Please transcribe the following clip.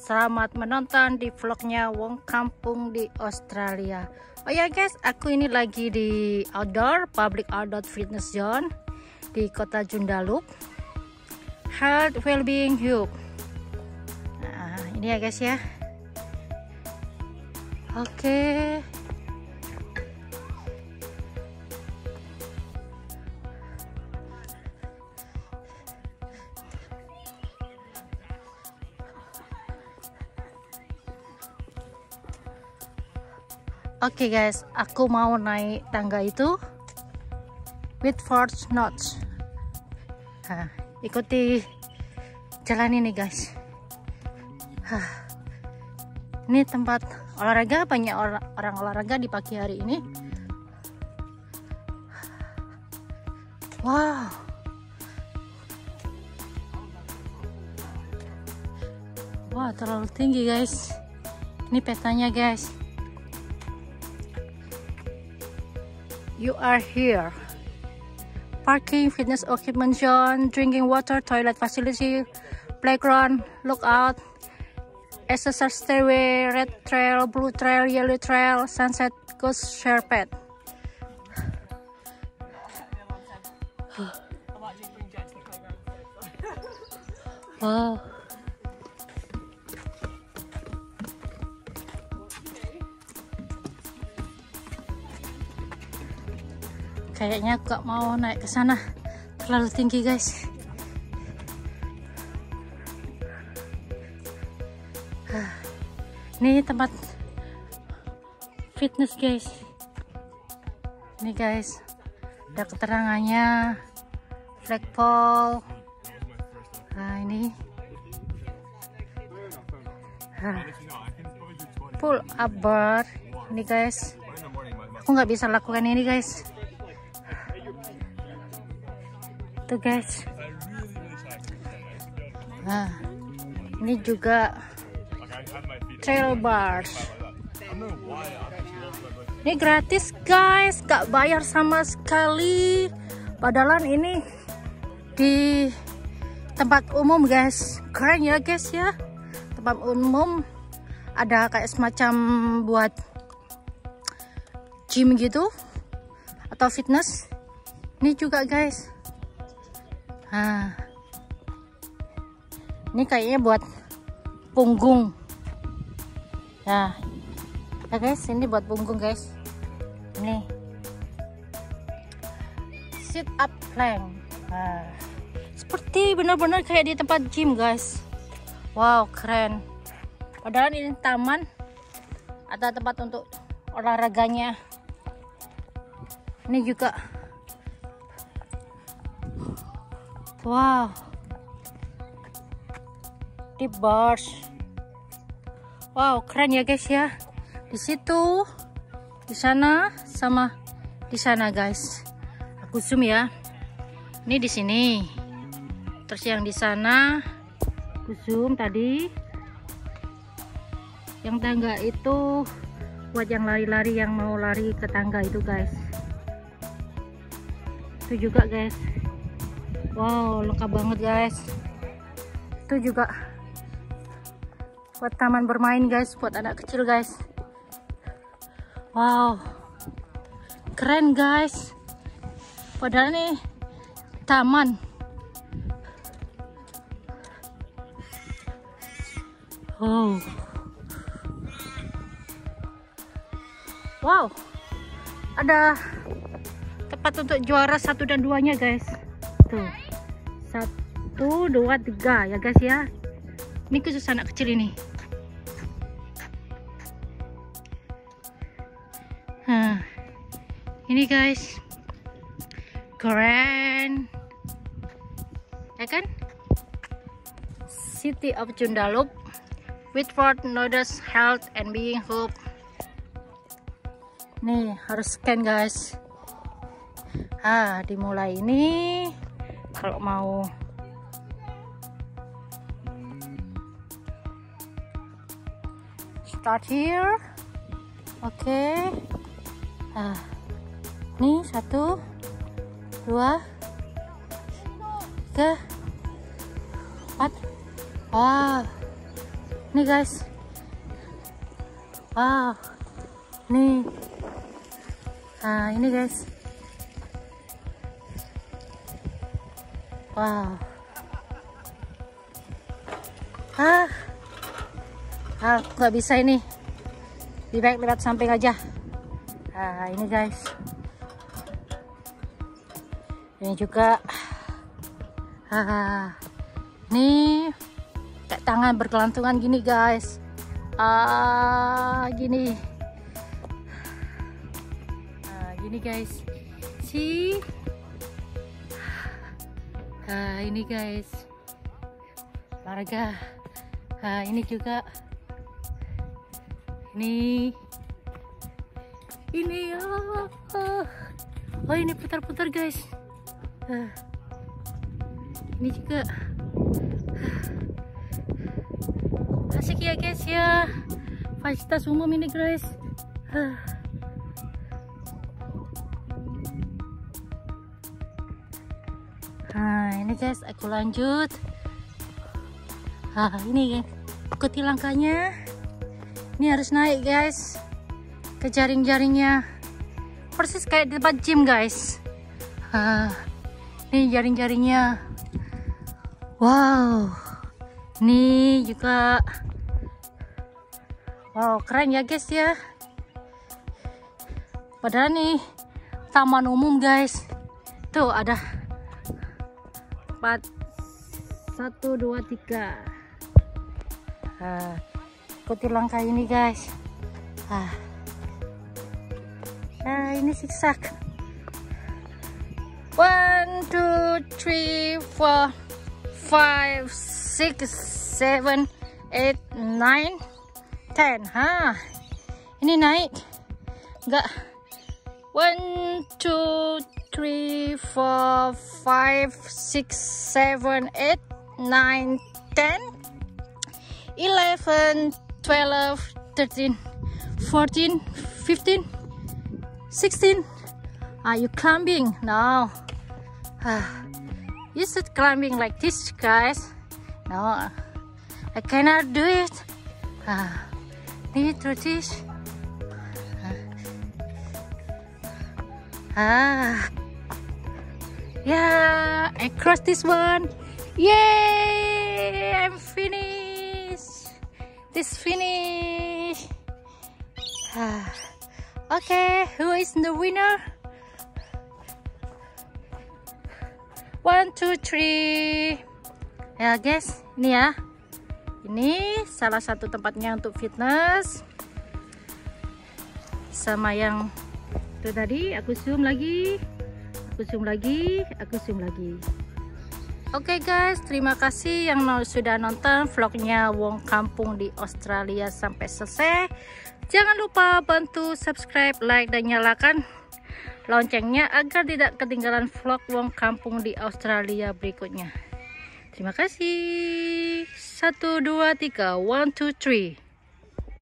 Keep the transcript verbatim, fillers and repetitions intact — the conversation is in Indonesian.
Selamat menonton di vlognya Wong Kampung di Australia. Oh ya guys, aku ini lagi di outdoor, public outdoor fitness zone di kota Joondalup, Health Wellbeing Hub. Nah, ini ya guys ya. Oke. Oke okay guys, aku mau naik tangga itu with four knots. Nah, ikuti jalan ini guys. Hah. Ini tempat olahraga, banyak or orang olahraga di pagi hari ini. Wow. Wah, wow, terlalu tinggi guys. Ini petanya guys. You are here. Parking, fitness equipment zone, drinking water, toilet facility, playground, lookout, exercise stairway, red trail, blue trail, yellow trail, sunset coast sherpet. Wow. Kayaknya aku gak mau naik ke sana, terlalu tinggi guys. Ini tempat fitness guys. Ini guys, ada keterangannya, flagpole. Nah ini, pull up bar. Ini guys, aku nggak bisa lakukan ini guys. Tuh guys. Nah, ini juga trail bars. Ini gratis guys, gak bayar sama sekali. Padahal ini di tempat umum guys. Keren ya guys ya. Tempat umum ada kayak semacam buat gym gitu atau fitness. Ini juga guys. Nah, ini kayaknya buat punggung. Nah, ya guys, ini buat punggung guys. Ini sit up plank. Nah, seperti benar-benar kayak di tempat gym guys. Wow, keren. Padahal ini taman, ada tempat untuk olahraganya. Ini juga. Wow, di bars. Wow, keren ya guys ya. Di situ, di sana, sama di sana guys. Aku zoom ya. Ini di sini. Terus yang di sana, aku zoom tadi. Yang tangga itu buat yang lari-lari, yang mau lari ke tangga itu guys. Itu juga guys. Wow, lengkap banget guys. Itu juga buat taman bermain guys, buat anak kecil guys. Wow, keren guys. Padahal ini taman. Oh, wow, ada tempat untuk juara satu dan duanya guys. Tuh, satu, dua, tiga ya guys ya. Ini khusus anak kecil ini. Nah, ini guys, keren, ya kan? City of Joondalup, Whitford Nodes Health and Being Hub. Nih harus scan guys. Ah, dimulai ini. Kalau mau start here, oke. Okay. Nah, ini satu, dua, tiga, empat. Wah, Nih guys, wow, nih, nah ini guys, wow, ah, ah nggak bisa ini, lebih baik lewat samping aja. Nah ini guys, ini juga, ah, nih. Kayak tangan berkelantungan gini guys, ah gini, ah, gini guys, si, ah ini guys, olahraga, ah ini juga, ini, ini oh, oh, oh ini putar-putar guys, ah, ini juga. Asik ya guys ya, fasilitas umum ini guys. Nah ini guys, aku lanjut. Ah ini guys, ikuti langkahnya. Ini harus naik guys ke jaring-jaringnya, persis kayak di tempat gym guys. Ah, ini jaring-jaringnya. Wow, ini juga. Wow, keren ya guys ya. Padahal nih taman umum guys. Tuh ada empat, satu, dua, tiga. Nah, ikuti langkah ini guys. Ah, nah ini zigzag. One, two, three, four, five, six, seven, eight, nine. ten, ha, ini naik, enggak, one, two, three, four, five, six, seven, eight, nine, ten, eleven, twelve, thirteen, fourteen, fifteen, sixteen. Are you climbing now? Ah, you should climbing like this guys. No, I cannot do it. Ah. Ini terus, ah, yeah, I crossed this one, yay! I'm finished. This finish. Ah, okay, who is the winner? One, two, three. Ya guys, ini ya. Ini salah satu tempatnya untuk fitness. Sama yang itu tadi, aku zoom lagi, aku zoom lagi, aku zoom lagi. Oke okay guys, terima kasih yang sudah nonton vlognya Wong Kampung di Australia sampai selesai. Jangan lupa bantu subscribe, like, dan nyalakan loncengnya agar tidak ketinggalan vlog Wong Kampung di Australia berikutnya. Terima kasih. Satu, dua, tiga. One, two, three.